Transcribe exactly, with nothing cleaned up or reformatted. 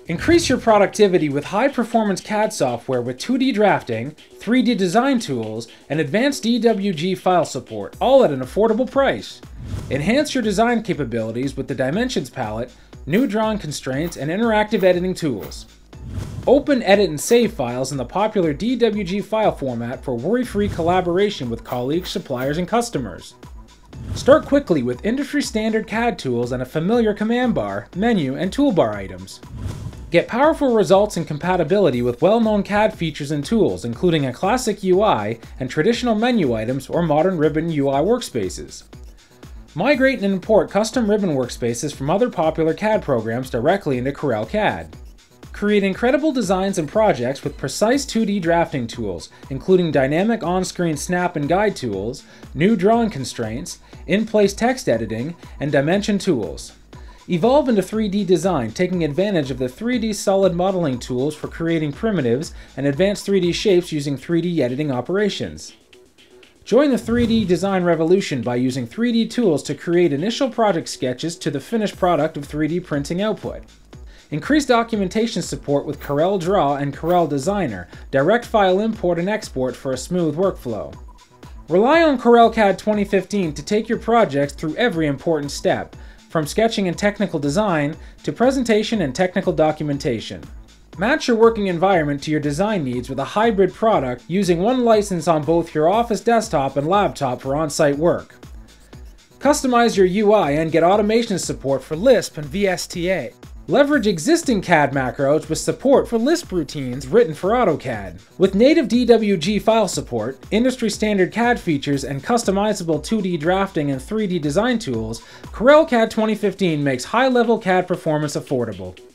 Increase your productivity with high-performance C A D software with two D drafting, three D design tools, and advanced D W G file support, all at an affordable price. Enhance your design capabilities with the Dimensions palette, new drawing constraints, and interactive editing tools. Open, edit, and save files in the popular D W G file format for worry-free collaboration with colleagues, suppliers, and customers. Start quickly with industry-standard C A D tools and a familiar command bar, menu, and toolbar items. Get powerful results and compatibility with well-known C A D features and tools, including a classic U I and traditional menu items or modern ribbon U I workspaces. Migrate and import custom ribbon workspaces from other popular C A D programs directly into CorelCAD. Create incredible designs and projects with precise two D drafting tools, including dynamic on-screen snap and guide tools, new drawing constraints, in-place text editing, and dimension tools. Evolve into three D design, taking advantage of the three D solid modeling tools for creating primitives and advanced three D shapes using three D editing operations. Join the three D design revolution by using three D tools to create initial project sketches to the finished product of three D printing output. Increase documentation support with CorelDRAW and Corel Designer, direct file import and export for a smooth workflow. Rely on CorelCAD twenty fifteen to take your projects through every important step, from sketching and technical design to presentation and technical documentation. Match your working environment to your design needs with a hybrid product using one license on both your office desktop and laptop for on-site work. Customize your U I and get automation support for Lisp and V S T A. Leverage existing C A D macros with support for Lisp routines written for AutoCAD. With native D W G file support, industry-standard C A D features, and customizable two D drafting and three D design tools, CorelCAD twenty fifteen makes high-level C A D performance affordable.